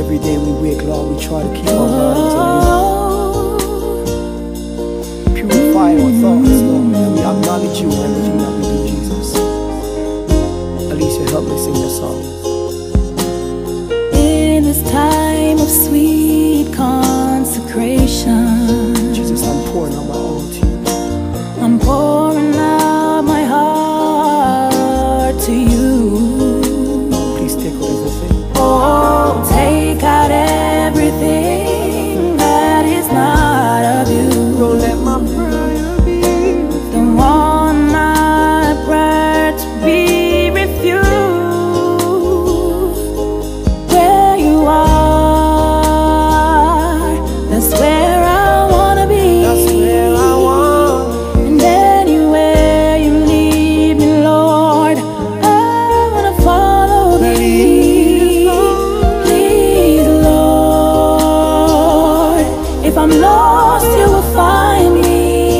Every day we wake, Lord, we try to keep our minds on you. Purify our thoughts, Lord, and we acknowledge you in everything that we do, Jesus. Alicia, help me sing the song. In this time of sweet consecration, Jesus, I'm pouring out my all to you. I'm pouring out my heart to you. Please take out everything. Oh, take out everything that is not of you. Don't let my prayer be. Don't want my prayer to be refused. Where you are, that's where I wanna be. That's where I want. And anywhere you lead me, Lord, I wanna follow thee. Please, Lord, if I'm lost, you will find me.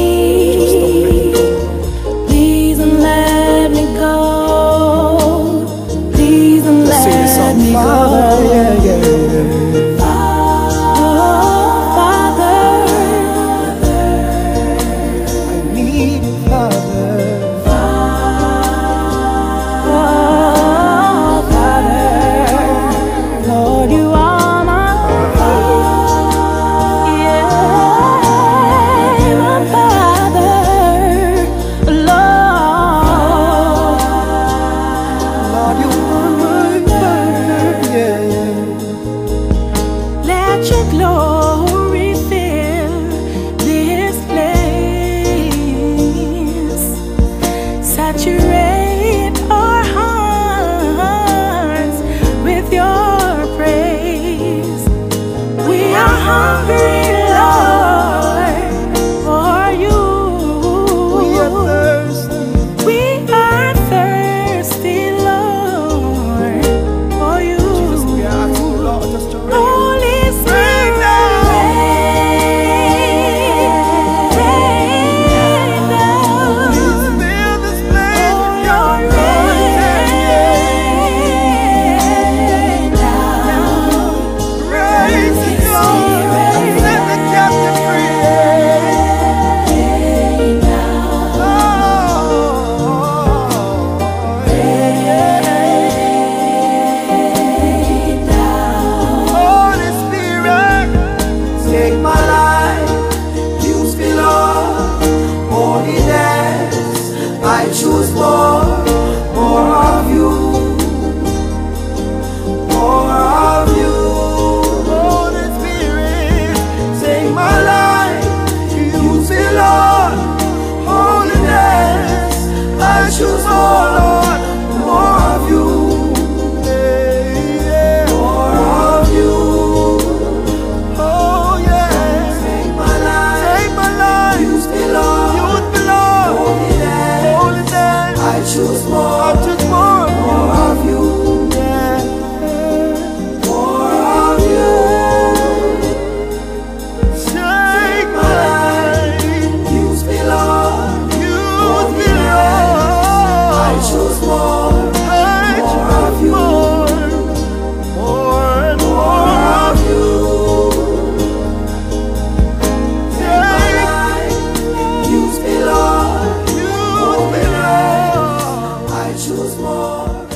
Please don't let me go. Please don't let me go. Father, yeah, yeah, yeah. Father, I need you, Father. Father, Lord, you are my Father. Yeah, my Father, Lord. Lord, you are my Father, yeah, yeah. Let your glory fill this place. Saturate our hearts with your praise. We are hungry, Lord, for you. We are thirsty. We are thirsty, Lord, for you. Jesus, we are asking you, Lord, just to rain. Holy Spirit, rain down. Fill this place with your Rain down. praise, Lord. Set the captive free. Rain down. Oh, Rain down. Holy Spirit, take my life, use me, Lord. Holiness, I choose more of you, more of you. Holy Spirit, take my life, use me, Lord. Holiness, I choose more, Lord, more of you. More of you. Oh yeah. Take my life. Use me, Lord. Holiness. I choose more. More of you. Yeah. More of you. Take my life. Use me, Lord. I choose more. More of you. More of you. Take my life. Use me, Lord. I choose more.